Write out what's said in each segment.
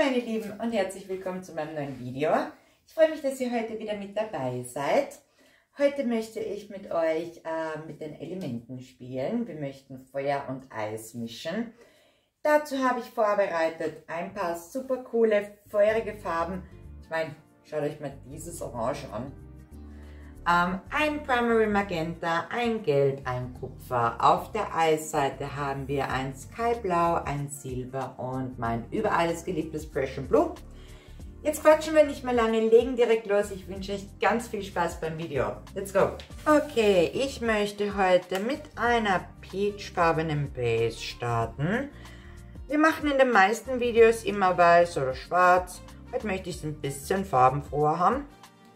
meine Lieben und herzlich willkommen zu meinem neuen Video. Ich freue mich, dass ihr heute wieder mit dabei seid. Heute möchte ich mit euch mit den Elementen spielen. Wir möchten Feuer und Eis mischen. Dazu habe ich vorbereitet ein paar super coole, feurige Farben. Ich meine, schaut euch mal dieses Orange an. Ein Primary Magenta, ein Gelb, ein Kupfer. Auf der Eisseite haben wir ein Skyblau, ein Silber und mein über alles geliebtes Prussian Blue. Jetzt quatschen wir nicht mehr lange, legen direkt los. Ich wünsche euch ganz viel Spaß beim Video. Let's go! Okay, ich möchte heute mit einer peachfarbenen Base starten. Wir machen in den meisten Videos immer weiß oder schwarz. Heute möchte ich es ein bisschen farbenfroher haben.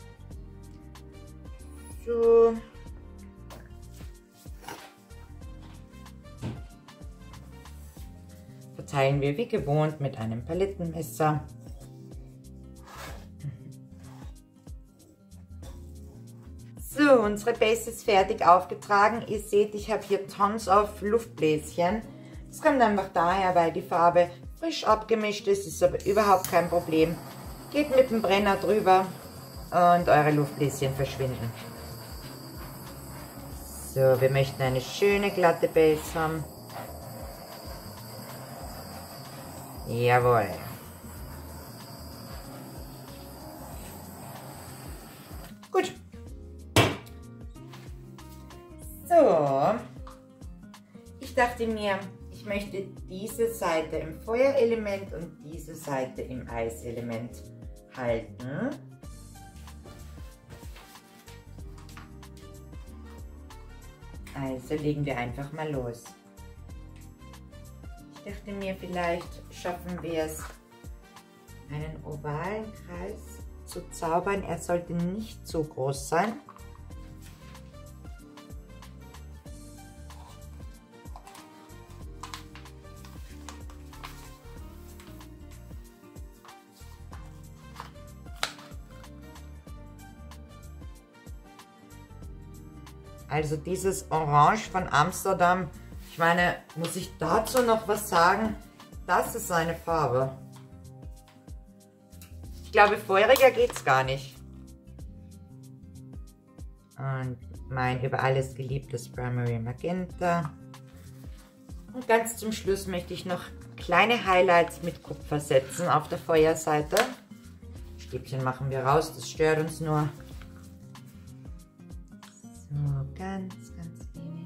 So. Verteilen wir wie gewohnt mit einem Palettenmesser. So, unsere Base ist fertig aufgetragen. Ihr seht, ich habe hier Tons auf Luftbläschen. Das kommt einfach daher, weil die Farbe frisch abgemischt ist. Ist aber überhaupt kein Problem. Geht mit dem Brenner drüber und eure Luftbläschen verschwinden. So, wir möchten eine schöne glatte Base haben. Jawohl. Gut. So. Ich dachte mir, ich möchte diese Seite im Feuerelement und diese Seite im Eiselement halten. Also legen wir einfach mal los. Ich dachte mir, vielleicht schaffen wir es, einen ovalen Kreis zu zaubern. Er sollte nicht zu groß sein. Also dieses Orange von Amsterdam, ich meine, muss ich dazu noch was sagen? Das ist seine Farbe. Ich glaube, feuriger geht es gar nicht. Und mein über alles geliebtes Primary Magenta. Und ganz zum Schluss möchte ich noch kleine Highlights mit Kupfer setzen auf der Feuerseite. Stäbchen machen wir raus, das stört uns nur. So, ganz wenig.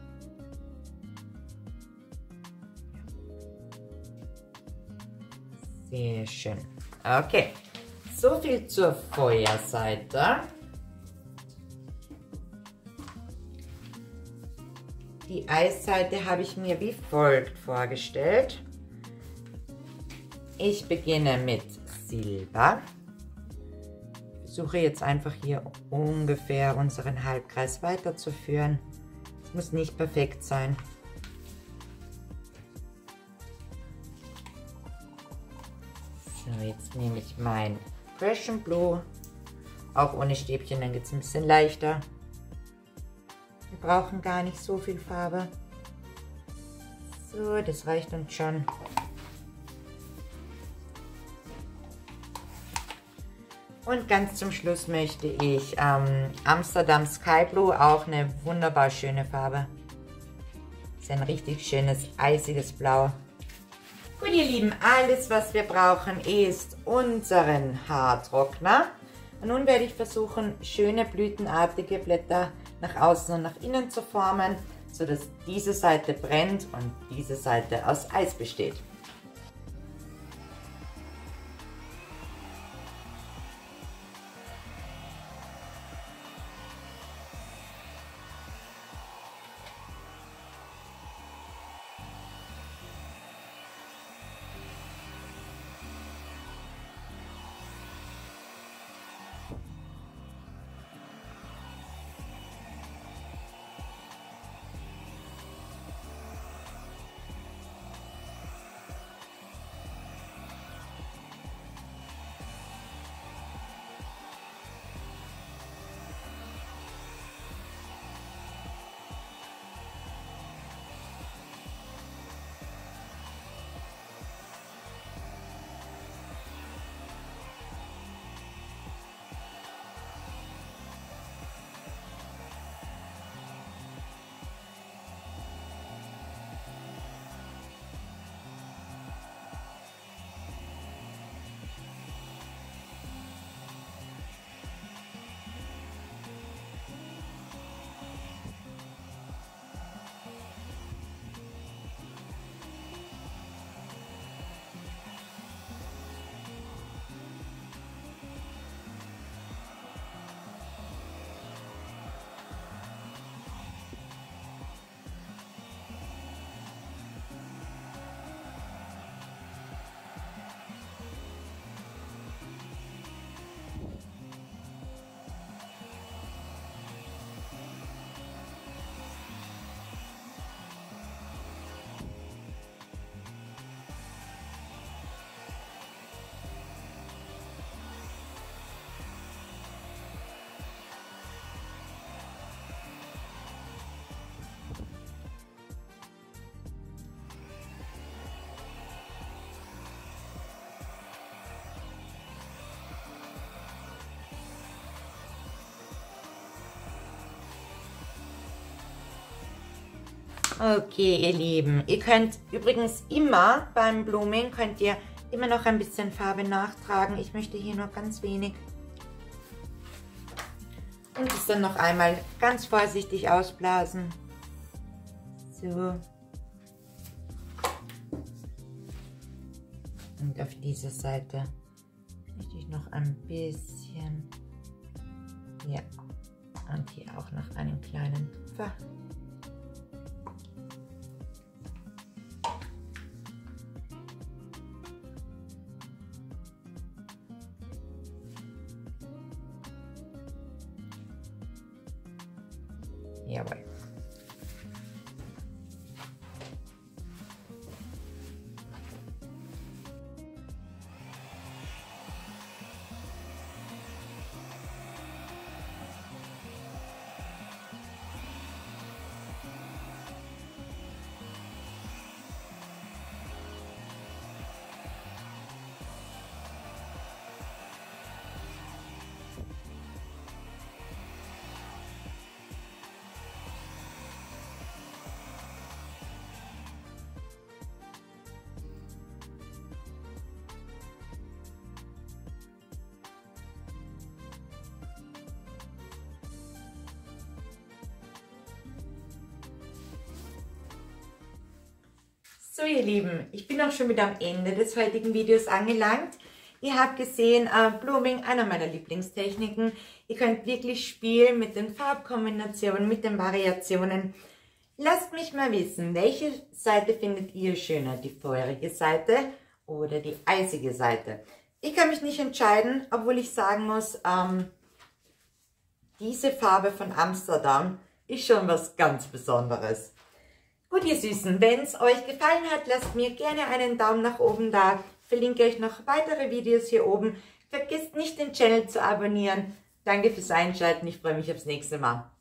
Sehr schön. Okay, so viel zur Feuerseite. Die Eisseite habe ich mir wie folgt vorgestellt. Ich beginne mit Silber. Versuche jetzt einfach hier ungefähr unseren Halbkreis weiterzuführen. Es muss nicht perfekt sein. So, jetzt nehme ich mein Prussian Blue. Auch ohne Stäbchen, dann geht es ein bisschen leichter. Wir brauchen gar nicht so viel Farbe. So, das reicht uns schon. Und ganz zum Schluss möchte ich Amsterdam Sky Blue, auch eine wunderbar schöne Farbe. Ist ein richtig schönes, eisiges Blau. Gut, ihr Lieben, alles was wir brauchen ist unseren Haartrockner. Und nun werde ich versuchen, schöne blütenartige Blätter nach außen und nach innen zu formen, sodass diese Seite brennt und diese Seite aus Eis besteht. Okay, ihr Lieben, ihr könnt übrigens immer beim Blooming, könnt ihr immer noch ein bisschen Farbe nachtragen. Ich möchte hier nur ganz wenig. Und es dann noch einmal ganz vorsichtig ausblasen. So. Und auf dieser Seite möchte ich noch ein bisschen. Ja. Und hier auch noch einen kleinen Tupfer. Jawohl. So ihr Lieben, ich bin auch schon wieder am Ende des heutigen Videos angelangt. Ihr habt gesehen, Blooming, einer meiner Lieblingstechniken. Ihr könnt wirklich spielen mit den Farbkombinationen, mit den Variationen. Lasst mich mal wissen, welche Seite findet ihr schöner? Die feurige Seite oder die eisige Seite? Ich kann mich nicht entscheiden, obwohl ich sagen muss, diese Farbe von Amsterdam ist schon was ganz Besonderes. Gut, ihr Süßen, wenn es euch gefallen hat, lasst mir gerne einen Daumen nach oben da. Ich verlinke euch noch weitere Videos hier oben. Vergesst nicht, den Channel zu abonnieren. Danke fürs Einschalten, ich freue mich aufs nächste Mal.